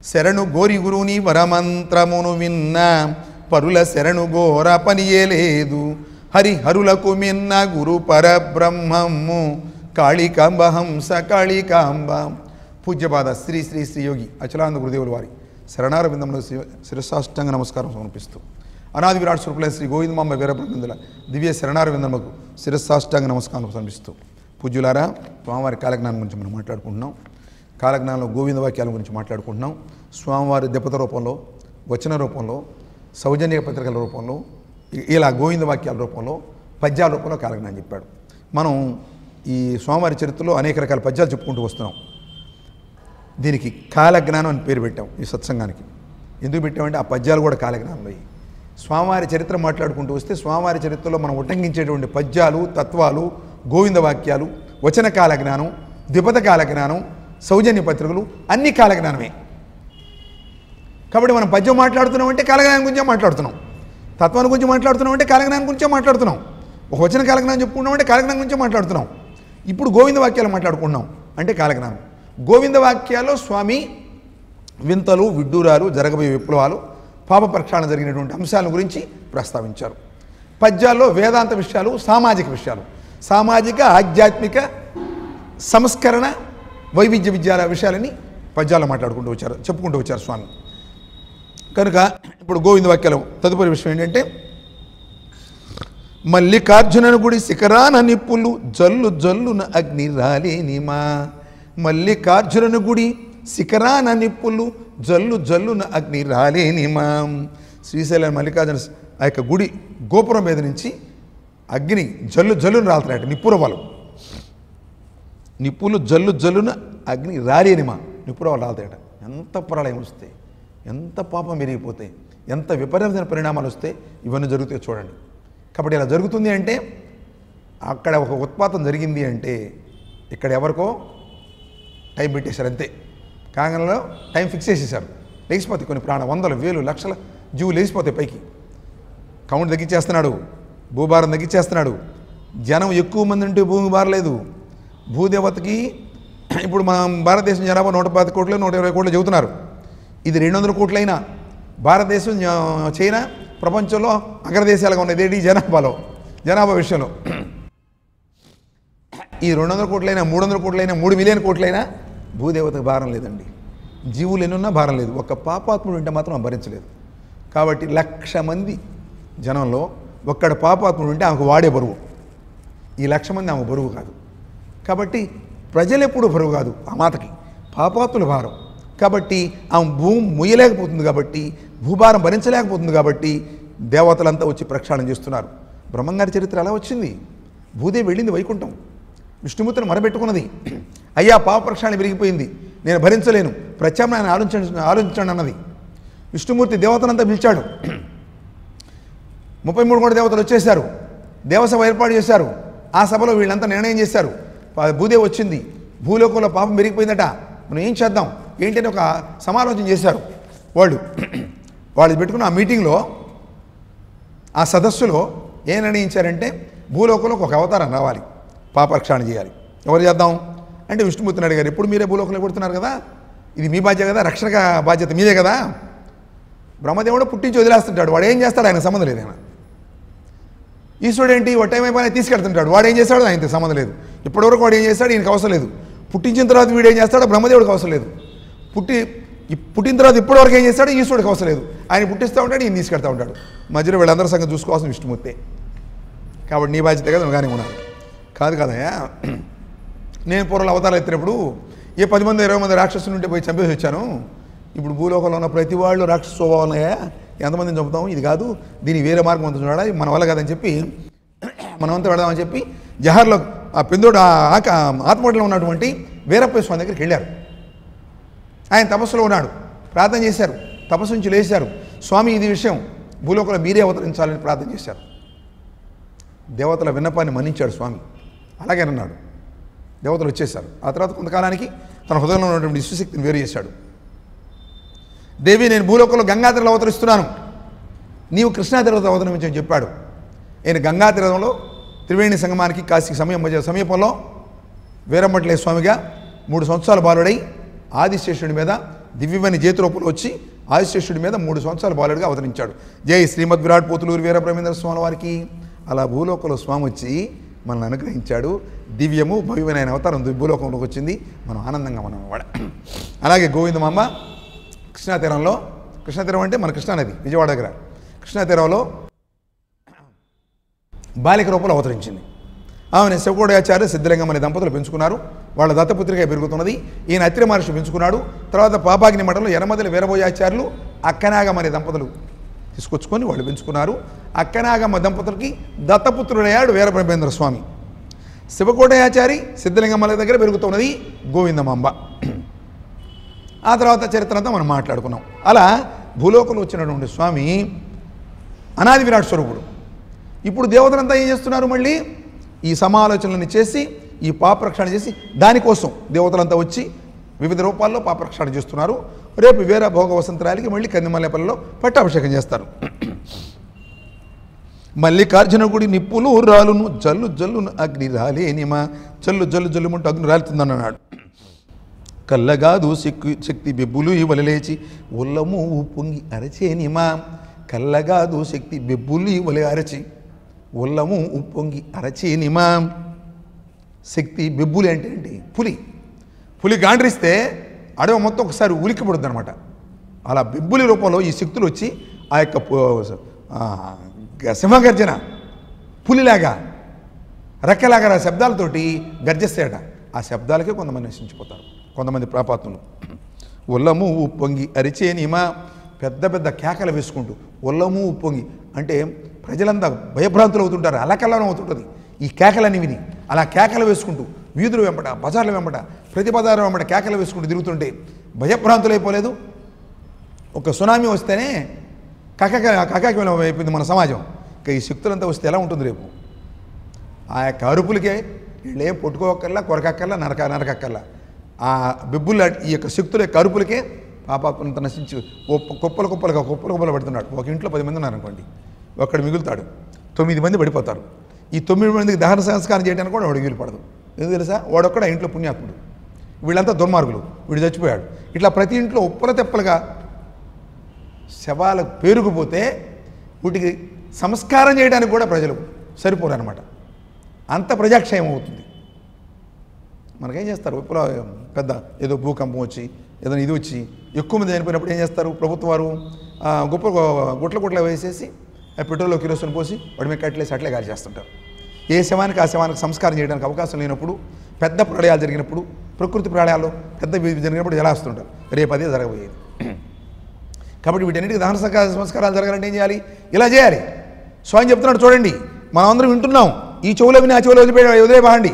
శరణు గోరి గురుని వరమంత్రమును విన్న పరుల శరణు గోర పనియే లేదు. హరిహరులకు మిన్న గురు పరబ్రహ్మము కాళికాంబ హంస కాళికాంబ. పూజ్యపాద శ్రీ శ్రీ శ్రీ యోగి అచలానంద గురుదేవుల వారి శరణార విందంలో శిరసాష్టాంగ నమస్కారం సమర్పిస్తూ అనాది విరాట్ స్వరూపులైన శ్రీ గోవిందమాంబ వీర బ్రహ్మేంద్రుల దివ్య శరణార విందముకు శిరసాష్టాంగ నమస్కారం సమర్పిస్తూ పూజ్యులారా, స్వామివారి కాలజ్ఞానం గురించి మనం మాట్లాడుకుంటున్నాం. కాలజ్ఞానంలో గోవింద వాక్యాల గురించి మాట్లాడుకుంటున్నాం. స్వామివారి దెబ్బత రూపంలో, వచన రూపంలో, సౌజన్య పత్రికల రూపంలో, ఇలా గోవింద వాక్యాల రూపంలో, పద్యాల రూపంలో కాలజ్ఞానం చెప్పాడు. మనం ఈ స్వామివారి చరిత్రలో అనేక రకాల పద్యాలు చెప్పుకుంటూ వస్తున్నాం. దీనికి కాలజ్ఞానం అని పేరు పెట్టాం. ఈ సత్సంగానికి ఎందుకు పెట్టామంటే ఆ పద్యాలు కూడా కాలజ్ఞానంలో. స్వామివారి చరిత్ర మాట్లాడుకుంటూ వస్తే స్వామివారి చరిత్రలో మనం ఉటంకించేటువంటి పద్యాలు, తత్వాలు, గోవింద వాక్యాలు, వచన కాలజ్ఞానం, ద్విపద కాలజ్ఞానం, సౌజన్య పత్రికలు అన్ని కాలజ్ఞానమే. కాబట్టి మనం పద్యం మాట్లాడుతున్నాం అంటే కాలజ్ఞానం గురించే మాట్లాడుతున్నాం. తత్వాన్ని గురించి మాట్లాడుతున్నాం అంటే కాలజ్ఞానం గురించే మాట్లాడుతున్నాం. ఒక వచన కాలజ్ఞానం చెప్పుకుంటున్నాం అంటే కాలజ్ఞానం గురించే మాట్లాడుతున్నాం. ఇప్పుడు గోవింద వాక్యాలు మాట్లాడుకుంటున్నాం అంటే కాలజ్ఞానం. గోవింద వాక్యాల్లో స్వామి వింతలు, విడ్డూరాలు, జరగబోయే విప్లవాలు, పాప ప్రక్షాళన జరిగినటువంటి అంశాల గురించి ప్రస్తావించారు. పద్యాల్లో వేదాంత విషయాలు, సామాజిక విషయాలు, సామాజిక, ఆధ్యాత్మిక, సంస్కరణ, వైవిధ్య విద్యాల విషయాలని పద్యాల్లో మాట్లాడుకుంటూ వచ్చారు, చెప్పుకుంటూ వచ్చారు స్వామి. కనుక ఇప్పుడు గోవింద వాక్యాలు తదుపరి విషయం ఏంటంటే, మల్లికార్జునను గుడి శిఖరాన నిప్పులు జల్లు జల్లున అగ్ని రాలేనిమా. మల్లికార్జునను గుడి శిఖరాన నిప్పులు జల్లు జల్లున అగ్ని రాలేనిమా. శ్రీశైలం మల్లికార్జున ఆ యొక్క గుడి గోపురం మీద నుంచి అగ్ని జల్లు జల్లును రాలుతాయట, నిప్పురవాలు. నిప్పులు జల్లు జల్లున అగ్ని రాలేనిమా, నిప్పురవాలు రాలుతాయట. ఎంత ప్రళయం వస్తే, ఎంత పాపం పెరిగిపోతే, ఎంత విపరీతమైన పరిణామాలు వస్తే ఇవన్నీ జరుగుతాయి చూడండి. కాబట్టి ఇలా జరుగుతుంది అంటే అక్కడ ఒక ఉత్పాతం జరిగింది అంటే ఇక్కడ ఎవరికో టైం పెట్టేశారు అంతే. కాంగనలో టైం ఫిక్స్ చేసేసారు. లేచిపోతాయి కొన్ని ప్రాణ వందల వేలు లక్షల జీవులు లేచిపోతాయి పైకి. కౌంట్ తగ్గించేస్తున్నాడు, భూభారం తగ్గించేస్తున్నాడు. జనం ఎక్కువ మంది ఉంటే భూమి భారలేదు. భూదేవతకి ఇప్పుడు మన భారతదేశం జనాభా 110 కోట్లు 120 కోట్లు చెబుతున్నారు. ఇది 200 కోట్లైనా భారతదేశం, చైనా ప్రపంచంలో అగ్రదేశాలుగా ఉన్నది ఏంటి జనాభా విషయంలో. ఈ 200 కోట్లైనా 300 కోట్లైనా 3 మిలియన్ కోట్లైనా భూదేవతకు భారం లేదండి. జీవులు ఎన్నున్నా భారం లేదు. ఒక్క పాపాత్ముడు ఉంటే మాత్రం భరించలేదు. కాబట్టి 1,00,000 మంది జనంలో ఒక్కడ పాపాత్ముడు ఉంటే ఆమెకు వాడే బరువు. ఈ 1,00,000 మంది ఆమె బరువు కాదు. కాబట్టి ప్రజలు ఎప్పుడు బరువు కాదు, ఆ మాతకి పాపాత్ముల భారం. కాబట్టి ఆమె భూమి ముయ్యలేకపోతుంది, కాబట్టి భూభారం భరించలేకపోతుంది. కాబట్టి దేవతలంతా వచ్చి ప్రక్షాళన చేస్తున్నారు. బ్రహ్మంగారి చరిత్ర అలా వచ్చింది. భూదేవి వెళ్ళింది వైకుంఠం, విష్ణుమూర్తిని మొరబెట్టుకున్నది. అయ్యా పాప ప్రక్షాళన పెరిగిపోయింది, నేను భరించలేను, ప్రత్యామ్నాయాన్ని ఆలోచించండి అన్నది. విష్ణుమూర్తి దేవతలంతా పిలిచాడు. 33 కోట్ల దేవతలు వచ్చేశారు. దేవసభ ఏర్పాటు చేశారు. ఆ సభలో వీళ్ళంతా నిర్ణయం చేశారు. భూదేవి వచ్చింది, భూలోకంలో పాపం పెరిగిపోయిందట, మనం ఏం చేద్దాం ఏంటని ఒక సమాలోచన చేశారు. వాళ్ళు పెట్టుకున్న ఆ మీటింగ్లో, ఆ సదస్సులో ఏం నిర్ణయించారంటే భూలోకంలో ఒక అవతారం రావాలి, పాపరక్షణ చేయాలి. ఎవరు చేద్దాం అంటే విష్ణుమూర్తిని అడిగారు. ఇప్పుడు మీరే భూలోకంలో కొడుతున్నారు కదా, ఇది మీ బాధ్యత కదా, రక్షణ బాధ్యత మీదే కదా. బ్రహ్మదేవుడు పుట్టించి వదిలేస్తుంటాడు, వాడు ఏం చేస్తాడు ఆయన సంబంధం లేదు. ఆయన ఈశ్వరుడు ఏంటి, ఒక టైం అయిపోయినా తీసుకెళ్తుంటాడు, వాడు ఏం చేస్తాడు ఆయనకి సంబంధం లేదు. ఇప్పటివరకు వాడు ఏం చేస్తాడు ఈయనకి అవసరం లేదు. పుట్టించిన తర్వాత వీడు ఏం చేస్తాడో బ్రహ్మదేవుడికి అవసరం లేదు. పుట్టిన తర్వాత ఇప్పటివరకు ఏం చేస్తాడో ఈశ్వరుడికి అవసరం లేదు. ఆయన పుట్టిస్తూ ఉంటాడు, ఈయన తీసుకెళ్తూ ఉంటాడు. మధ్యలో వీళ్ళందరూ సంగతి చూసుకోవాల్సిన విష్ణుమూర్తే. కాబట్టి నీ బాధ్యత కదా, నువ్వు కానీ ఉన్నాను కాదు కదయా. నేను పూర్వలు అవతారాలు ఎత్తినప్పుడు 10 మంది 20 మంది రాక్షసులు ఉంటే పోయి చంపేసి వచ్చాను. ఇప్పుడు భూలోకంలో ఉన్న ప్రతి వాళ్ళు రాక్షస స్వభావం ఉన్నాయా, ఎంతమందిని చంపుతాం, ఇది కాదు, దీని వేరే మార్గం అంతా చూడాలి, మన వల్ల కాదని చెప్పి మనమంతా పెడదామని చెప్పి జహార్లో ఆ పెందోడు ఆత్మహత్యలో ఉన్నటువంటి వీరప్ప స్వామి దగ్గరికి వెళ్ళారు. ఆయన తపస్సులో ఉన్నాడు, ప్రార్థన చేశారు, తపస్సు నుంచి లేచారు. స్వామి ఇది విషయం భూలోకంలో మీరే అవతరించాలని ప్రార్థన చేశారు. దేవతల విన్నపాన్ని మన్నించాడు స్వామి. అలాగే అన్నాడు. దేవతలు వచ్చేశారు. ఆ తర్వాత కొంతకాలానికి తన హృదయంలో ఉన్నటువంటి విశ్వశక్తిని వేరు చేశాడు. దేవి, నేను భూలోకంలో గంగాతీరంలో అవతరిస్తున్నాను, నీవు కృష్ణాతీరంలో అవతరించని చెప్పాడు. ఆయన గంగాతీరంలో త్రివేణి సంగమానికి కాశీకి సమీపంలో వీరమ్మట్లే స్వామిగా 3 సంవత్సరాల బాలుడై ఆదిశేషుడి మీద దివ్యమైన జ్యోతి రూపంలో వచ్చి ఆదిశేషుడి మీద 3 సంవత్సరాల బాలుడిగా అవతరించాడు. జై శ్రీమద్ విరాట్ పోతులూరి వీర బ్రహ్మేంద్ర స్వామి వారికి. అలా భూలోకంలో స్వామి వచ్చి మనల్ని అనుగ్రహించాడు. దివ్యము భవ్యమైన అవతారం భూలోకంలోకి వచ్చింది. మనం ఆనందంగా మనం వాడ. అలాగే గోవిందమాంబ కృష్ణాతీరంలో, కృష్ణాతీరం అంటే మన కృష్ణానది విజయవాడ దగ్గర, కృష్ణాతీరంలో బాలిక రూపంలో అవతరించింది. ఆమెను శివకోడయాచార్య సిద్ధలింగం అనే దంపతులు పెంచుకున్నారు. వాళ్ళ దత్తపుత్రిగా పెరుగుతున్నది. ఈయన అత్రి మహర్షి పెంచుకున్నాడు. తర్వాత పాపాగ్ని మఠంలో యనమదలి వీరభోజాచార్యులు అక్కనాగమ్మ అనే దంపతులు తీసుకొచ్చుకొని వాళ్ళు పెంచుకున్నారు. అక్కనాగమ్మ దంపతులకి దత్తపుత్రుడయ్యాడు వీర బ్రహ్మేంద్ర స్వామి. శివకోటయాచారి సిద్ధలింగమ్మల దగ్గర పెరుగుతున్నది గోవిందమాంబ. ఆ తర్వాత చరిత్ర అంతా మనం మాట్లాడుకున్నాం. అలా భూలోకంలో వచ్చినటువంటి స్వామి అనాది విరాట్ స్వరూపుడు. ఇప్పుడు దేవతలంతా ఏం చేస్తున్నారు? మళ్ళీ ఈ సమాలోచనలను చేసి ఈ పాపరక్షణ చేసి దానికోసం దేవతలంతా వచ్చి వివిధ రూపాల్లో పాపరక్షణ చేస్తున్నారు. రేపు వీర భోగ వసంతరాలకి మళ్ళీ కందిమల్లెపల్లిలో పట్టాభిషేకం చేస్తారు. మల్లికార్జున గుడి నిప్పులు రాలును జల్లు జల్లును అగ్ని రాలేనిమా, జల్లు జల్లు జల్లుమంటూ అగ్ని రాలుతుందన్నాడు. కల్లగాదు శక్తి బెబ్బులు ఇవలలేచి ఉల్లము పొంగి అరచేనిమా, కల్లగాదు శక్తి బెబ్బులు ఇవలే అరచి ఉల్లము ఉప్పొంగి అరచేనిమా. శక్తి బెబ్బులి అంటే ఏంటి? పులి గాండ్రిస్తే అడవి మొత్తం ఒకసారి ఉలిక్కి పడుద్ది అనమాట. అలా బెబ్బులి రూపంలో ఈ శక్తులు వచ్చి ఆ యొక్క సింహగర్జన పులిలాగా రెక్కలాగా శబ్దాలతోటి గర్జిస్తాయట. ఆ శబ్దాలకే కొంతమంది నశించిపోతారు, కొంతమంది ప్రాపాత్ములు. ఉల్లము ఉప్పొంగి అరిచేనిమా, పెద్ద పెద్ద కేకలు వేసుకుంటూ ఉల్లము ఉప్పొంగి అంటే ప్రజలంతా భయభ్రాంతులు అవుతుంటారు, అలకల్లం అవుతుంటుంది ఈ కేకలని విని. అలా కేకలు వేసుకుంటూ వీధులు వెంబట, బజార్ల వెంబట, ప్రతి బజారు వెంబట కేకలు వేసుకుంటూ తిరుగుతుంటే భయభ్రాంతులు అయిపోలేదు. ఒక సునామీ వస్తేనే కకాకిలం అయిపోయింది మన సమాజం. ఇక ఈ శక్తులంతా వస్తే ఎలా ఉంటుంది రేపు? ఆ యొక్క అరుపులకే వీళ్ళేం పొట్టుకోకల్లా, కొరకక్కల్లా, నరకక్కల్లా. ఆ బెబ్బుల ఈ యొక్క శక్తుల యొక్క అరుపులకే పాపాత్మలంతా నశించి కుప్పలు పడుతున్నాడు. ఒక ఇంట్లో 10 మంది ఉన్నారనుకోండి, ఒక్కడు మిగులుతాడు, 9 మంది పడిపోతారు. ఈ 9 మందికి దహన సంస్కారం చేయడానికి కూడా వాడు వీలు పడదు. ఎందుకు తెలుసా? వాడొక్కడ ఇంట్లో పుణ్యాత్ముడు, వీళ్ళంతా దుర్మార్గులు, వీడు చచ్చిపోయాడు. ఇట్లా ప్రతి ఇంట్లో ఉప్పల తెప్పలుగా శవాలకు పేరుకుపోతే వీటికి సంస్కారం చేయడానికి కూడా ప్రజలు సరిపోరు అనమాట. అంత ప్రజాక్షయం అవుతుంది. మనకేం చేస్తారు? ఇప్పుడు పెద్ద ఏదో భూకంపం వచ్చి ఏదైనా ఇది వచ్చి ఎక్కువ మంది చనిపోయినప్పుడు ఏం చేస్తారు? ప్రభుత్వం వారు గుట్ల వేసేసి పెట్రోల్లో కిరోసిన్ పోసి వాడి మీద కట్లేసి అట్లే గాలి చేస్తుంటారు. ఏ శవానికి ఆ శవానికి సంస్కారం చేయడానికి అవకాశం లేనప్పుడు, పెద్ద ప్రళయాలు జరిగినప్పుడు, ప్రకృతి ప్రళయాలు పెద్ద జరిగినప్పుడు ఎలా వస్తుంటారు? రేపు అదే జరగబోయేది. కాబట్టి వీటన్నిటికీ దహన సంస్కారాలు జరగాలంటే ఏం చేయాలి? ఇలా చేయాలి. స్వామి చెప్తున్నాడు చూడండి, మనం అందరం వింటున్నాం. ఈ చెవులో విని ఆ చెవులో వదిలేబాండి.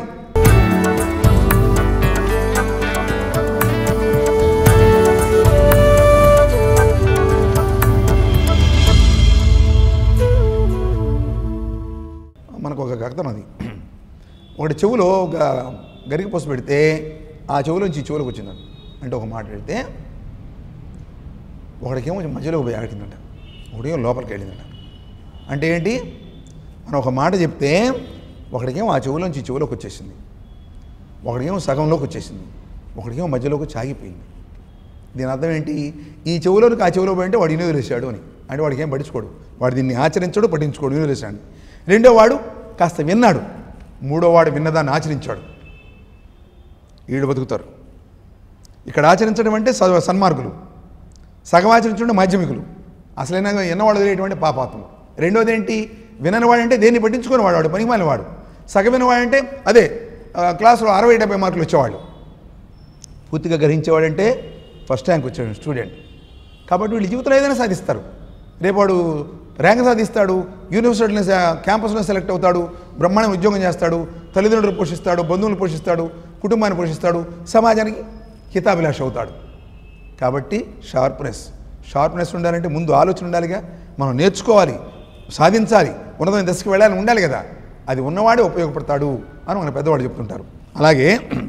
మనకు ఒక గర్తం అది, ఒకటి చెవులో ఒక గరికి పోసి పెడితే ఆ చెవులోంచి ఈ చెవులోకి వచ్చిందంట. అంటే ఒక మాట పెడితే ఒకడికేమో మధ్యలో పోయి ఆడికిందంట, ఒకడికేమో లోపలికి వెళ్ళిందంట. అంటే ఏంటి? మనం ఒక మాట చెప్తే ఒకడికేమో ఆ చెవులోంచి ఈ చెవులోకి వచ్చేసింది, ఒకడికేమో సగంలోకి వచ్చేసింది, ఒకడికేమో మధ్యలోకి చాగిపోయింది. దీని అర్థం ఏంటి? ఈ చెవులోకి ఆ చెవులో పోయింటే వాడు ఇన్ని వదిలేశాడు అని. అంటే వాడికి ఏం పట్టించుకోడు, వాడు దీన్ని ఆచరించాడు, పట్టించుకోడు, ఇన్ని వదిలేశాడు. రెండో వాడు కాస్త విన్నాడు, మూడో వాడు విన్నదాన్ని ఆచరించాడు. వీళ్ళు బతుకుతారు. ఇక్కడ ఆచరించడం అంటే సన్మార్గులు, సగం ఆచరించడం మాధ్యమికులు, అసలైన ఎన్నవాడు వదిలేటువంటి పాపాత్ములు. రెండోది ఏంటి? విననివాడంటే దేన్ని పట్టించుకొని వాడు పనికిమాలిన వాడు. సగం వినవాడంటే అదే క్లాసులో 60-70 మార్కులు వచ్చేవాళ్ళు. పూర్తిగా గ్రహించేవాడంటే ఫస్ట్ ర్యాంక్ వచ్చాడు స్టూడెంట్. కాబట్టి వీళ్ళు జీవితంలో ఏదైనా సాధిస్తారు. రేపు వాడు ర్యాంక్ సాధిస్తాడు, యూనివర్సిటీలో క్యాంపస్లో సెలెక్ట్ అవుతాడు, బ్రహ్మాండ ఉద్యోగం చేస్తాడు, తల్లిదండ్రులు పోషిస్తాడు, బంధువులు పోషిస్తాడు, కుటుంబాన్ని పోషిస్తాడు, సమాజానికి హితాభిలాష అవుతాడు. కాబట్టి షార్ప్నెస్ ఉండాలంటే ముందు ఆలోచన ఉండాలిగా. మనం నేర్చుకోవాలి, సాధించాలి, ఉన్నతమైన దశకు వెళ్ళాలని ఉండాలి కదా. అది ఉన్నవాడే ఉపయోగపడతాడు అని మన పెద్దవాడు చెప్తుంటారు. అలాగే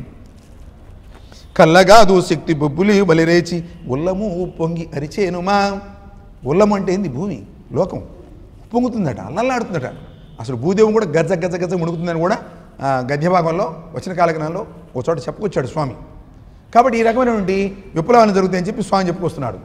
కల్లగాదు శక్తి బొబ్బులి బలిరేచి ఉల్లము పొంగి అరిచేనుమా. ఉల్లము అంటే ఏంది? భూమి, లోకం పొంగుతుందట, అల్లల్లాడుతుందట. అసలు భూదేవం కూడా గజ్జ ముడుగుతుందని కూడా గద్య భాగంలో వచ్చిన కాలజ్ఞానంలో ఒక చోట చెప్పుకొచ్చాడు స్వామి. కాబట్టి ఈ రకమైనటువంటి విప్లవాలు జరుగుతాయని చెప్పి స్వామి చెప్పుకొస్తున్నాడు.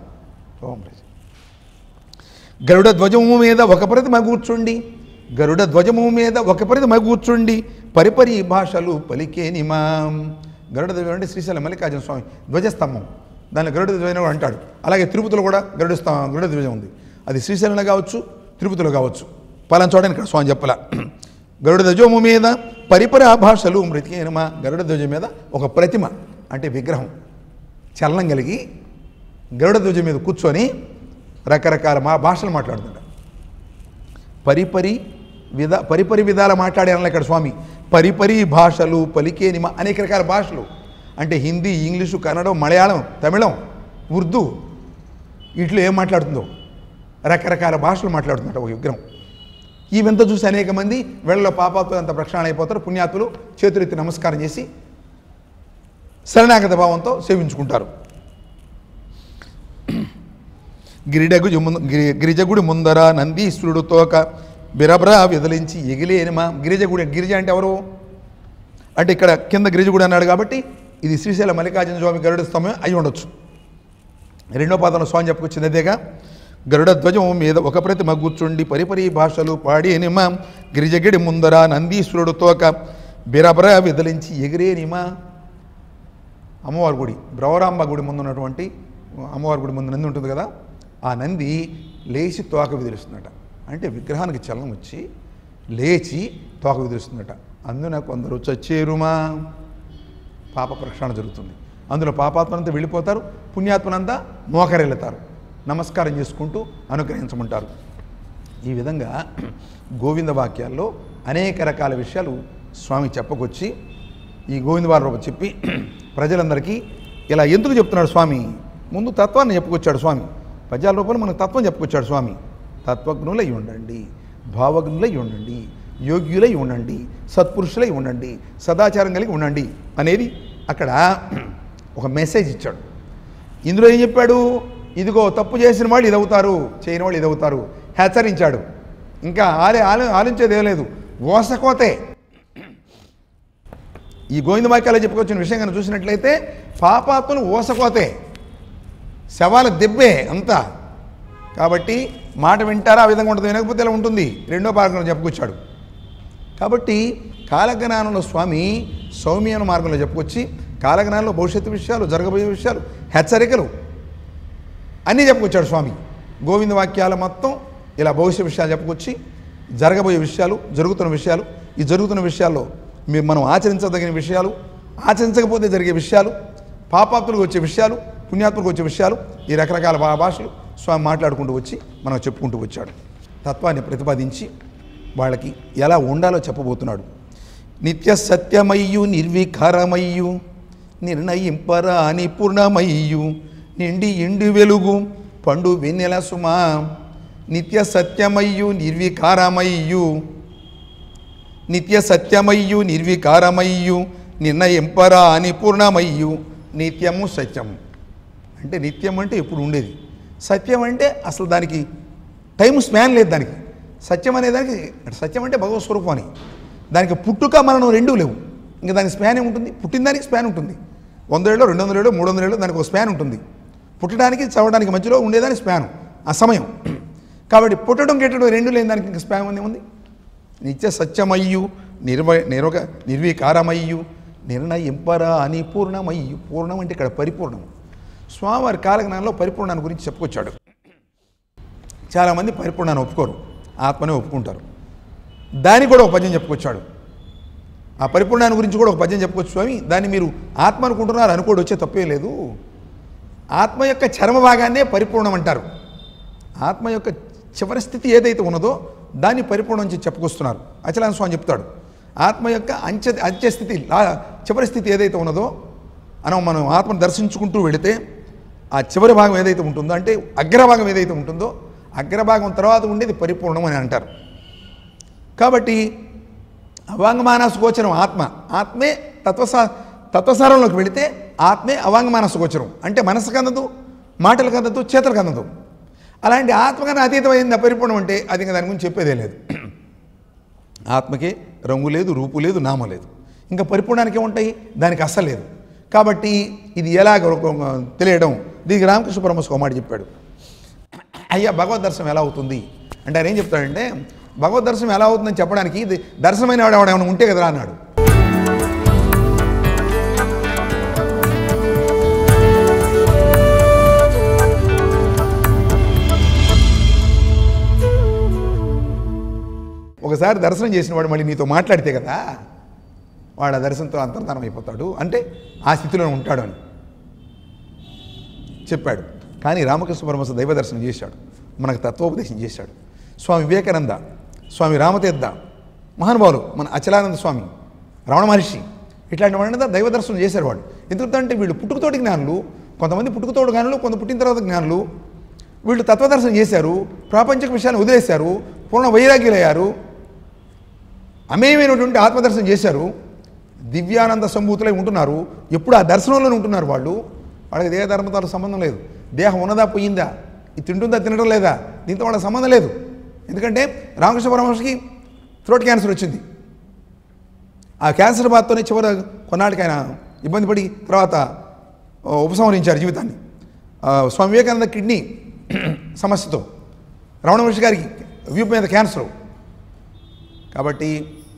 గరుడ ధ్వజము మీద ఒక ప్రతిమ కూర్చుండి, గరుడ ధ్వజము మీద ఒక ప్రతిమ కూర్చుండి పరిపరి భాషలు పలికేనిమా. గరుడ ధ్వజం అంటే శ్రీశైలం మల్లికార్జున స్వామి ధ్వజస్తంభం, దాన్ని గరుడ ధ్వజం అంటాడు. అలాగే తిరుపతిలో కూడా గరుడ ధ్వజం ఉంది. అది శ్రీశైలంలో కావచ్చు, తిరుపతిలో కావచ్చు, పలానా చోట ఇక్కడ స్వామి చెప్పలా. గరుడ ధ్వజము మీద పరిపరి భాషలు మృతికేనిమా. గరుడ ధ్వజం మీద ఒక ప్రతిమ అంటే విగ్రహం చలనం కలిగి గరుడ ధ్వజం మీద కూర్చొని రకరకాల భాషలు మాట్లాడుతుంటాడు. పరిపరి విధాల మాట్లాడారని ఇక్కడ స్వామి. పరిపరి భాషలు పలికేనిమ, అనేక రకాల భాషలు అంటే హిందీ, ఇంగ్లీషు, కన్నడం, మలయాళం, తమిళం, ఉర్దూ, వీటిలో ఏం మాట్లాడుతుందో రకరకాల భాషలు మాట్లాడుతుందట ఒక విగ్రహం. ఈ వింత చూసి అనేక మంది వీళ్ళలో పాపాత్తులు అంత ప్రక్షాళన అయిపోతారు. పుణ్యాత్తులు చేతులెత్తి నమస్కారం చేసి శరణాగత భావంతో సేవించుకుంటారు. గిరిజగుడి ముందర నందీశ్వరుడు తోక బిరబ్రా విదలించి ఎగిలేనిమా. గిరిజ అంటే ఎవరు అంటే ఇక్కడ కింద గిరిజగుడి అన్నాడు కాబట్టి ఇది శ్రీశైల మల్లికార్జున స్వామి గరుడ స్తంభం అయి ఉండొచ్చు. రెండో పాదంలో స్వామి చెప్పుకొచ్చింది అదేగా. గరుడ ధ్వజం మీద ఒక ప్రతిమ కూర్చుండి పరిపరి భాషలు పాడేనిమా. గిరిజగిడి ముందర నందీశ్వరుడు తోక బిరబ్రా విదలించి ఎగిరేనిమా. అమ్మవారి గుడి, బ్రవరాంబ గుడి ముందు ఉన్నటువంటి అమ్మవారి గుడి ముందు నంది ఉంటుంది కదా, ఆ నంది లేచి తోక విదిలిస్తుందట. అంటే విగ్రహానికి చలనం వచ్చి లేచి తోక విదిలిస్తుందట. అందున కొందరు చచ్చేరుమా, పాప ప్రక్షాళన జరుగుతుంది. అందులో పాపాత్మనంతా వెళ్ళిపోతారు, పుణ్యాత్మనంతా మోకరెళ్తారు, నమస్కారం చేసుకుంటూ అనుగ్రహించమంటారు. ఈ విధంగా గోవింద వాక్యాల్లో అనేక రకాల విషయాలు స్వామి చెప్పకొచ్చి ఈ గోవిందవారి రూపం చెప్పి ప్రజలందరికీ ఇలా ఎందుకు చెప్తున్నాడు స్వామి. ముందు తత్వాన్ని చెప్పుకొచ్చాడు స్వామి. పద్యాల రూపంలో మనకు తత్వం చెప్పుకొచ్చాడు స్వామి. తత్వజ్ఞులై ఉండండి, భావజ్ఞులై ఉండండి, యోగ్యులై ఉండండి, సత్పురుషులై ఉండండి, సదాచారం కలిగి ఉండండి అనేది అక్కడ ఒక మెసేజ్ ఇచ్చాడు. ఇందులో ఏం చెప్పాడు, ఇదిగో తప్పు చేసిన వాళ్ళు ఇది అవుతారు, చేయని వాళ్ళు ఇది అవుతారు హెచ్చరించాడు. ఇంకా ఆలించేదేం లేదు, ఓసకోతే. ఈ గోవింద వాక్యాలు చెప్పుకొచ్చిన విషయం కనుక చూసినట్లయితే పాపాత్మలు ఓసకోతే, శవాల దెబ్బే అంతా. కాబట్టి మాట వింటారా ఆ విధంగా ఉంటుంది, వినకపోతే ఇలా ఉంటుంది. రెండో మార్గంలో చెప్పుకొచ్చాడు. కాబట్టి కాలజ్ఞానంలో స్వామి సౌమ్యమైన మార్గంలో చెప్పుకొచ్చి కాలజ్ఞానంలో భవిష్యత్తు విషయాలు, జరగబోయే విషయాలు, హెచ్చరికలు అన్నీ చెప్పుకొచ్చాడు స్వామి. గోవింద వాక్యాల మొత్తం ఇలా భవిష్యత్ విషయాలు చెప్పుకొచ్చి జరగబోయే విషయాలు, జరుగుతున్న విషయాలు, ఈ జరుగుతున్న విషయాల్లో మనం ఆచరించదగిన విషయాలు, ఆచరించకపోతే జరిగే విషయాలు, పాపాత్ములకు వచ్చే విషయాలు, పుణ్యాత్ములకు వచ్చే విషయాలు, ఈ రకరకాల భాషలు స్వామి మాట్లాడుకుంటూ వచ్చి మనం చెప్పుకుంటూ వచ్చాడు. తత్వాన్ని ప్రతిపాదించి వాళ్ళకి ఎలా ఉండాలో చెప్పబోతున్నాడు. నిత్య సత్యమయ్యు నిర్వికారమయ్యు నిర్ణయింపరా నిపుణమయ్యు నిండి ఇండి వెలుగు పండు వెన్నెల సుమా. నిత్య సత్యమయ్యు నిర్వికారమయ్యు, నిత్య సత్యమయ్యు నిర్వికారమయ్యు నిర్ణయింపరా నిపుణమయ్యు. నిత్యము సత్యము అంటే నిత్యం అంటే ఎప్పుడు ఉండేది, సత్యం అంటే అసలు దానికి టైం స్పాన్ లేదు. దానికి సత్యం అనేదానికి, సత్యం అంటే భగవత్ స్వరూపం అని, దానికి పుట్టుక మనం రెండూ లేవు. ఇంకా దానికి స్పాన్ ఏముంటుంది, పుట్టిన దానికి స్పాన్ ఉంటుంది. 100 ఏళ్ళు, 200 ఏళ్ళు, 300 ఏళ్ళు దానికి ఒక స్పాన్ ఉంటుంది. పుట్టడానికి చదవడానికి మధ్యలో ఉండేదానికి స్పాన్ ఆ సమయం. కాబట్టి పుట్టడం గిట్టడం రెండు లేని దానికి ఇంకా స్పాన్ ఉంది. నిత్య సత్యమయ్యు నిర్వికారమయ్యు నిర్ణయింపరా అని పూర్ణమయ్యు. పూర్ణం అంటే ఇక్కడ పరిపూర్ణం. స్వామివారి కాలజ్ఞానంలో పరిపూర్ణాన్ని గురించి చెప్పుకొచ్చాడు. చాలామంది పరిపూర్ణాన్ని ఒప్పుకోరు, ఆత్మనే ఒప్పుకుంటారు. దానికి కూడా ఒక పద్యం చెప్పుకొచ్చాడు. ఆ పరిపూర్ణాన్ని గురించి కూడా ఒక పద్యం చెప్పుకోవచ్చు స్వామి. దాన్ని మీరు ఆత్మ అనుకుంటున్నారు, అనుకోడు, వచ్చే తప్పే లేదు. ఆత్మ యొక్క చర్మ భాగాన్నే పరిపూర్ణం అంటారు. ఆత్మ యొక్క చివరి స్థితి ఏదైతే ఉన్నదో దాన్ని పరిపూర్ణం నుంచి చెప్పుకొస్తున్నారు. అచలాన స్వామి చెప్తాడు, ఆత్మ యొక్క అంత్యస్థితి, చివరి స్థితి ఏదైతే ఉన్నదో మనం ఆత్మను దర్శించుకుంటూ వెళితే ఆ చివరి భాగం ఏదైతే ఉంటుందో, అంటే అగ్రభాగం ఏదైతే ఉంటుందో, అగ్రభాగం తర్వాత ఉండేది పరిపూర్ణం అని అంటారు. కాబట్టి అవాంగమానస గోచరం ఆత్మే తత్వసారంలోకి వెళితే ఆత్మే అవాంగమానస గోచరం. అంటే మనసుకు అందదు, మాటలకు అందదు, చేతలకు అందదు. అలాంటి ఆత్మకన్నా అతీతమైంది పరిపూర్ణం అంటే అది ఇంకా దాని గురించి చెప్పేదే లేదు. ఆత్మకే రంగు లేదు, రూపు లేదు, నామం లేదు. ఇంకా పరిపూర్ణానికి ఏముంటాయి, దానికి అస్సలు లేదు. కాబట్టి ఇది ఎలాగ తెలియడం, దీనికి రామకృష్ణ పరమహంస ఒక మాట చెప్పాడు. అయ్యా భగవద్ దర్శనం ఎలా అవుతుంది అంటే ఆయన ఏం చెప్తాడంటే, భగవద్ దర్శనం ఎలా అవుతుందని చెప్పడానికి ఇది దర్శనమైన వాడు ఏమైనా ఉంటే కదరా అన్నాడు. ఒకసారి దర్శనం చేసిన వాడు మళ్ళీ నీతో మాట్లాడితే కదా వాడు ఆ దర్శనంతో అంతర్ధానం అయిపోతాడు, అంటే ఆ స్థితిలో ఉంటాడు అని చెప్పాడు. కానీ రామకృష్ణ పరమహంస దైవ దర్శనం చేశాడు, మనకు తత్వోపదేశం చేశాడు. స్వామి వివేకానంద, స్వామి రామతీర్థ మహానుభావులు, మన అచలానంద స్వామి, రమణ మహర్షి, ఇట్లాంటి వాళ్ళంతా దైవ దర్శనం చేశారు. వాళ్ళు ఎందుకంటే వీళ్ళు పుట్టుకతోటి జ్ఞానులు, కొంతమంది పుట్టుకతోటి జ్ఞానులు, కొంత పుట్టిన తర్వాత జ్ఞానులు. వీళ్ళు తత్వదర్శనం చేశారు, ప్రాపంచిక విషయాన్ని వదిలేశారు, పూర్ణ వైరాగ్యులయ్యారు, అమేయమైనటువంటి ఆత్మదర్శనం చేశారు, దివ్యానంద సంభూతులై ఉంటున్నారు. ఎప్పుడు ఆ దర్శనంలోనే ఉంటున్నారు వాళ్ళు. వాళ్ళకి దేహ ధర్మతాలకు సంబంధం లేదు. దేహం ఉన్నదా పోయిందా, ఇది తింటుందా తినడం లేదా, దీంతో వాళ్ళకి సంబంధం లేదు. ఎందుకంటే రామకృష్ణ పరమహంసకి థ్రోట్ క్యాన్సర్ వచ్చింది. ఆ క్యాన్సర్ బాధతోనే చివరి కొన్నాళ్ళకి ఆయన ఇబ్బంది పడి తర్వాత ఉపసంహరించారు జీవితాన్ని. స్వామి వివేకానంద కిడ్నీ సమస్యతో, రమణ మహర్షి గారికి వీపు మీద క్యాన్సరు. కాబట్టి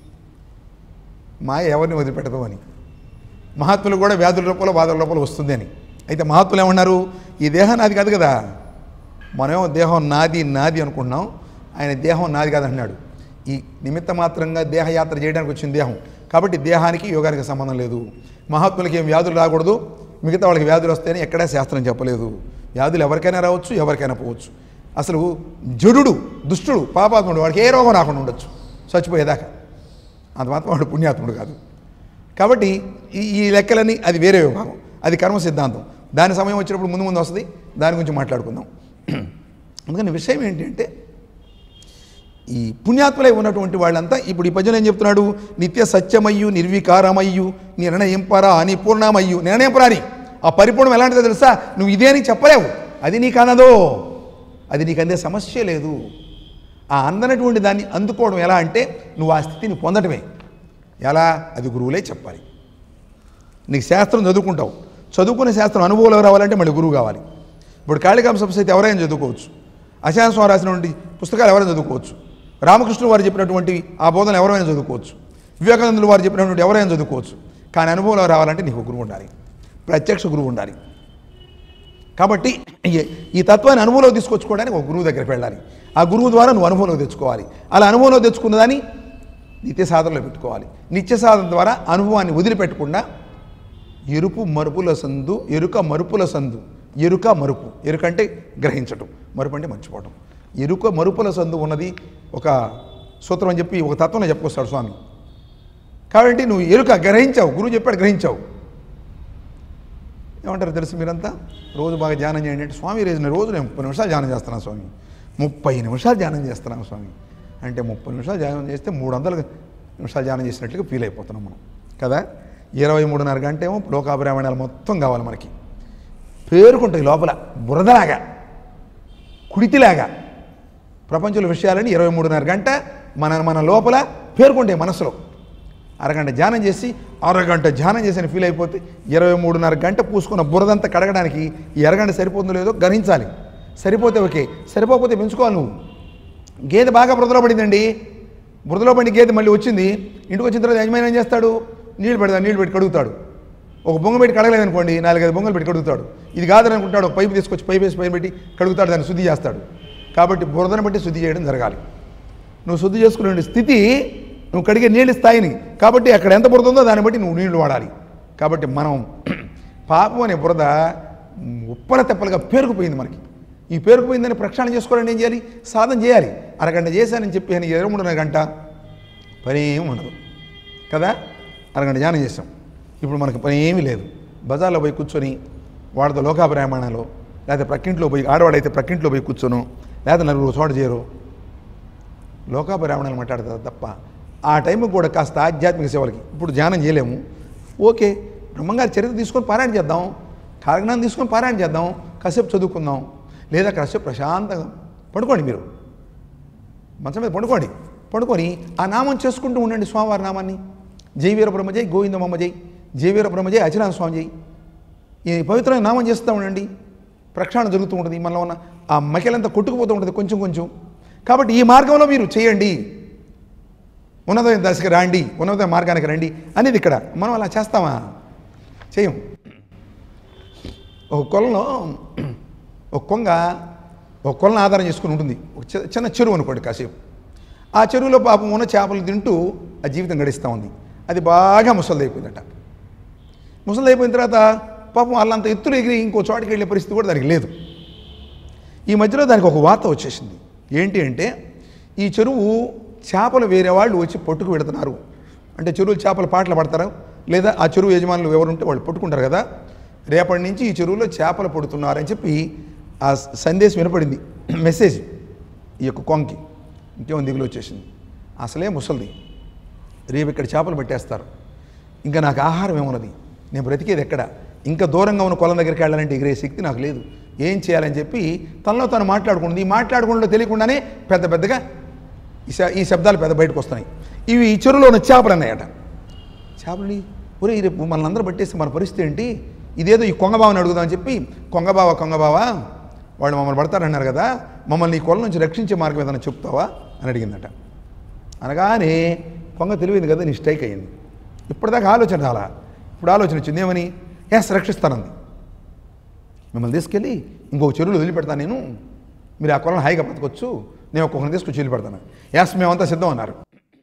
మాయ ఎవరిని వదిలిపెట్టదు అని, మహాత్ములు కూడా వ్యాధుల రూపంలో బాధల రూపంలో వస్తుంది అని. అయితే మహాత్ములు ఏమన్నారు, ఈ దేహం నాది కాదు కదా, మనమేమో దేహం నాది నాది అనుకుంటున్నాం, ఆయన దేహం నాది కాదు అన్నాడు. ఈ నిమిత్త మాత్రంగా దేహయాత్ర చేయడానికి వచ్చిన దేహం, కాబట్టి దేహానికి యోగానికి సంబంధం లేదు. మహాత్ములకి ఏం వ్యాధులు రాకూడదు, మిగతా వాళ్ళకి వ్యాధులు వస్తాయని ఎక్కడా శాస్త్రం చెప్పలేదు. వ్యాధులు ఎవరికైనా రావచ్చు, ఎవరికైనా పోవచ్చు. అసలు జడుడు, దుష్టుడు, పాపాత్ముడు, వాడికి ఏ రోగం రాకుండా ఉండొచ్చు చచ్చిపోయేదాకా, అంత మాత్రం వాడు పుణ్యాత్ముడు కాదు. కాబట్టి ఈ లెక్కలని అది వేరే విభాగం, అది కర్మ సిద్ధాంతం. దాని సమయం వచ్చినప్పుడు ముందు ముందు వస్తుంది, దాని గురించి మాట్లాడుకుందాం. అందుకని విషయం ఏంటి అంటే, ఈ పుణ్యాత్ములై ఉన్నటువంటి వాళ్ళంతా ఇప్పుడు ఈ పద్యంలో ఏం చెప్తున్నాడు, నిత్య సత్యమయ్యు నిర్వికారమయ్యు నిర్ణయింపరా అని పూర్ణమయ్యు. నిర్ణయింపరా అని, ఆ పరిపూర్ణం ఎలాంటిదో తెలుసా, నువ్వు ఇదే అని చెప్పలేవు, అది నీకు అందదో, అది నీకు అందే సమస్య లేదు. ఆ అందనటువంటి దాన్ని అందుకోవడం ఎలా అంటే, నువ్వు ఆ స్థితిని పొందటమే. ఎలా, అది గురువులే చెప్పాలి. నీకు శాస్త్రం చదువుకుంటావు, చదువుకునే శాస్త్రం అనుభవంలో రావాలంటే మళ్ళీ గురువు కావాలి. ఇప్పుడు కాళికాంబ సంస్థ ఎవరైనా చదువుకోవచ్చు, అశాంత స్వామి రాసినటువంటి పుస్తకాలు ఎవరైనా చదువుకోవచ్చు, రామకృష్ణుడు వారు చెప్పినటువంటి ఆ బోధన ఎవరైనా చదువుకోవచ్చు, వివేకానందులు వారు చెప్పినటువంటి ఎవరైనా చదువుకోవచ్చు. కానీ అనుభవంలో రావాలంటే నీకు గురువు ఉండాలి, ప్రత్యక్ష గురువు ఉండాలి. కాబట్టి ఈ తత్వాన్ని అనుభవంలో తీసుకొచ్చుకోవడానికి ఒక గురువు దగ్గరికి వెళ్ళాలి. ఆ గురువు ద్వారా నువ్వు అనుభవంలో తెచ్చుకోవాలి. అలా అనుభవంలో తెచ్చుకున్న దాన్ని నిత్య సాధనలో పెట్టుకోవాలి. నిత్య సాధన ద్వారా అనుభవాన్ని వదిలిపెట్టకుండా ఎరుపు మరుపుల సందు, ఎరుక మరుపుల సందు, ఎరుక మరుపు, ఎరుక అంటే గ్రహించటం, మరుపు అంటే మర్చిపోవటం. ఎరుక మరుపుల సందు ఉన్నది ఒక సూత్రం అని చెప్పి ఒక తత్వంలో చెప్పుకొస్తాడు స్వామి. కాబట్టి నువ్వు ఎరుక గ్రహించావు, గురువు చెప్పాడు గ్రహించావు. ఏమంటారు తెలుసు మీరంతా, రోజు బాగా ధ్యానం చేయండి అంటే, స్వామి రోజు నేను 30 నిమిషాలు ధ్యానం చేస్తున్నాను స్వామి, 30 నిమిషాలు ధ్యానం చేస్తున్నాను స్వామి అంటే, 30 నిమిషాలు ధ్యానం చేస్తే 300 నిమిషాలు ధ్యానం చేసినట్లుగా ఫీల్ అయిపోతున్నాం మనం కదా. 23:30 గంట ఏమో లోకాభిరామాయణాలు మొత్తం కావాలి మనకి, పేరుకుంటాయి లోపల బురదలాగా, కుడితిలాగా ప్రపంచంలో విషయాలని 23:30 గంట మన లోపల పేరుకుంటాయి మనసులో. అరగంట ధ్యానం చేసి అని ఫీల్ అయిపోతే 23:30 గంట పూసుకున్న బురదంతా కడగడానికి ఈ అరగంట సరిపోతుందో లేదో గ్రహించాలి. సరిపోతే ఓకే, సరిపోకపోతే పెంచుకోవాలి. నువ్వు గేదె బాగా బురదలో పడిందండి, బురదలో పడి గేదె మళ్ళీ వచ్చింది, ఇంటికి వచ్చిన తర్వాత యజమాని ఏం చేస్తాడు, నీళ్ళు పెట్టి కడుగుతాడు. ఒక బొంగ పెట్టి కడగలేదనుకోండి, 4-5 బొంగలు పెట్టి కడుగుతాడు. ఇది కాదని అనుకుంటాడు, ఒక పైపు తీసుకొచ్చి పైపు పెట్టి కడుగుతాడు, దాన్ని శుద్ధి చేస్తాడు. కాబట్టి బురదను బట్టి శుద్ధి చేయడం జరగాలి. నువ్వు శుద్ధి చేసుకునే స్థితి నువ్వు కడిగే నీళ్ళు స్థాయిని, కాబట్టి అక్కడ ఎంత బురద ఉందో దాన్ని బట్టి నువ్వు నీళ్లు వాడాలి. కాబట్టి మనం పాపం అనే బురద ఉప్పల తెప్పలుగా పేరుకుపోయింది మనకి. ఈ పేరుకుపోయిందని ప్రక్షాళన చేసుకోవాలని ఏం చేయాలి, సాధన చేయాలి. అరగంట చేశానని చెప్పి 23:30 గంట పని ఏమి ఉండదు కదా. అరగంట ధ్యానం చేసాం, ఇప్పుడు మనకు పని ఏమీ లేదు. బజార్లో పోయి కూర్చొని వాడితో లోకాభిరామాయణాలు, లేకపోతే ప్రక్కింట్లో పోయి, ఆడవాడైతే ప్రక్కింట్లో పోయి కూర్చొను, లేకపోతే నలుగురు చోట చేయరు, లోకాభిరామాయణాలు మాట్లాడతారు తప్ప ఆ టైంకి కూడా కాస్త ఆధ్యాత్మిక సేవలకి. ఇప్పుడు ధ్యానం చేయలేము, ఓకే, బ్రహ్మంగారి చరిత్ర తీసుకొని పారాయణ చేద్దాం, కాలజ్ఞానం తీసుకొని పారాయణ చేద్దాం, కాసేపు చదువుకుందాం, లేదా కాసేపు ప్రశాంతంగా పడుకోండి. మీరు మంచం మీద పడుకొని ఆ నామం చేసుకుంటూ ఉండండి, స్వామివారి నామాన్ని. జై వీర బ్రహ్మ జై, గోవింద మమ్మ జై, జై వీర బ్రహ్మ జై, అచలానంద స్వామి జై. ఈ పవిత్రమైన నామం చేస్తూ ఉండండి, ప్రక్షాళన జరుగుతూ ఉంటుంది, మనలో ఉన్న ఆ మకిలంతా కొట్టుకుపోతూ ఉంటుంది కొంచెం కొంచెం. కాబట్టి ఈ మార్గంలో మీరు చేయండి, ఉన్నతమైన దశకి రండి, ఉన్నతమైన మార్గానికి రండి అనేది ఇక్కడ. మనం అలా చేస్తామా? చేయం. ఒక కొలంలో ఒక కొలను ఆధారం చేసుకుని ఉంటుంది, ఒక చిన్న చెరువు అనుకోండి కాసేపు. ఆ చెరువులో పాపం ఉన్న చేపలు తింటూ ఆ జీవితం గడిస్తూ ఉంది. అది బాగా ముసలిదైపోయిందట. ముసలిదైపోయిన తర్వాత పాపం వాళ్ళంత ఎత్తులు ఎగిరి ఇంకో చోటికి వెళ్ళే పరిస్థితి కూడా దానికి లేదు. ఈ మధ్యలో దానికి ఒక వార్త వచ్చేసింది. ఏంటి అంటే, ఈ చెరువు చేపలు వేరే వాళ్ళు వచ్చి పట్టుకు పెడుతున్నారు. అంటే చెరువులు చేపలు పాటలు పడతారు, లేదా ఆ చెరువు యజమానులు ఎవరుంటే వాళ్ళు పట్టుకుంటారు కదా, రేపటి నుంచి ఈ చెరువులో చేపలు పడుతున్నారని చెప్పి ఆ సందేశం వినపడింది, మెసేజ్ ఈ యొక్క కొంకి. ఇంకేమో దిగులు వచ్చేసింది. అసలే ముసలిది, రేపు ఇక్కడ చేపలు పెట్టేస్తారు, ఇంకా నాకు ఆహారం ఏమున్నది, నేను బ్రతికేది ఎక్కడ, ఇంకా దూరంగా ఉన్న కొలం దగ్గరికి వెళ్ళాలంటే ఎగిరే శక్తి నాకు లేదు, ఏం చేయాలని చెప్పి తనలో తను మాట్లాడుకుంటుంది. ఈ మాట్లాడుకుంటూ తెలియకుండానే పెద్దగా ఈ శబ్దాలు బయటకు వస్తున్నాయి. ఇవి ఈ చెరువులో ఉన్న చేపలు అన్నాయట. చేపలని ఒరే రేపు మనల్ని అందరూ పట్టేసి మన పరిస్థితి ఏంటి, ఇదేదో ఈ కొంగబావని అడుగుదామని చెప్పి, కొంగబావ వాళ్ళు మమ్మల్ని పడతారన్నారు కదా, మమ్మల్ని ఈ కొల నుంచి రక్షించే మార్గం ఏదైనా చెప్తావా అని అడిగిందట. అనగానే కొంగ తెలియదు కదా, నీ స్ట్రైక్ అయ్యింది. ఇప్పటిదాకా ఆలోచన రాలా, ఇప్పుడు ఆలోచన వచ్చింది. ఏమని? రక్షిస్తానంది. మిమ్మల్ని తీసుకెళ్ళి ఇంకొక చెరువులు వదిలిపెడతాను నేను, మీరు ఆ కొలను హాయిగా బతకొచ్చు, నేను ఒక్కొక్కరిని తీసుకొచ్చి వదిలిపెడతాను. మేమంతా సిద్ధం అన్నారు.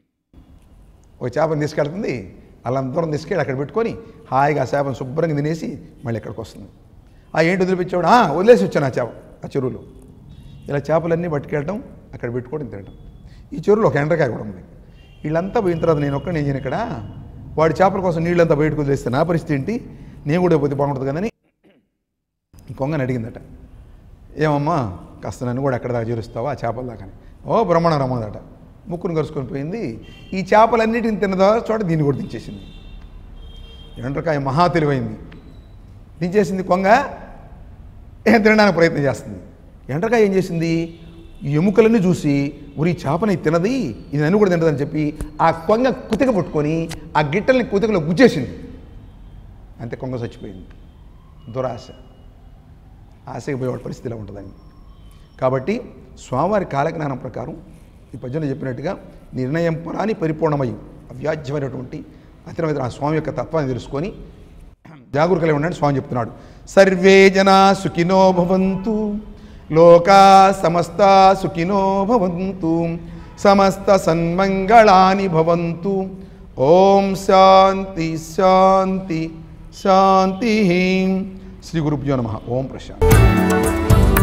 ఒక చేపను తీసుకెళ్తుంది, అలా దూరం తీసుకెళ్ళి అక్కడ పెట్టుకొని హాయిగా ఆ చేపను శుభ్రంగా తినేసి మళ్ళీ ఎక్కడికి వస్తుంది. ఏంటి వదిలిపెచ్చాడు? వదిలేసి వచ్చాను ఆ చెరువులో. ఇలా చేపలన్నీ పట్టుకెళ్ళటం, అక్కడ పెట్టుకోవడం, తినటం. ఈ చెరువులో ఒక ఎండ్రకాయ కూడా ఉంది. వీళ్ళంతా పోయిన తర్వాత నేను ఒక్కడే నేను ఇక్కడ వాడి చేపల కోసం నీళ్ళంతా బయటకు వదిలేస్తే నా పరిస్థితి ఏంటి, నేను కూడా పోతే బాగుంటుంది కదని కొంగని అడిగిందట. ఏమమ్మా కాస్త నన్ను కూడా ఎక్కడ దాకా చేరుస్తావా ఆ చేపల దాకాని? బ్రహ్మణ రమ్మదట. ముక్కును కరుచుకొని పోయింది. ఈ చేపలన్నిటిని తిన్నదా చోట దీన్ని కూడా దించేసింది. ఎండ్రకాయ మహా తెలివైంది, దించేసింది. కొంగ తినడానికి ప్రయత్నం చేస్తుంది. ఎండ్రకాయ ఏం చేసింది, ఈ ఎముకలన్నీ చూసి ఉరి చేపని తినది, ఇది నన్ను కూడా తినదని చెప్పి ఆ కొంగ కుతిక పట్టుకొని ఆ గిట్టల్ని కుతికలో గుచ్చేసింది. అంతే, కొంగ చచ్చిపోయింది. దురాశ, ఆశకి పోయేవాడి పరిస్థితిలో ఉంటుందని. కాబట్టి స్వామివారి కాలజ్ఞానం ప్రకారం ఈ పద్యంలో చెప్పినట్టుగా నిర్ణయం పరాని పరిపూర్ణమై అవ్యాజ్యమైనటువంటి అతిరమైన ఆ స్వామి యొక్క తత్వాన్ని తెలుసుకొని జాగరూకులై ఉండండి. స్వామి చెప్తున్నాడు, సర్వే జనా సుఖినో భవంతు, లోకా సమస్త సుఖినో భవంతు, సమస్త సన్మంగళాని భవంతు. ఓం శాంతి శాంతి శాంతి. శ్రీ గురుభ్యో నమః. ఓం ప్రశాంతి.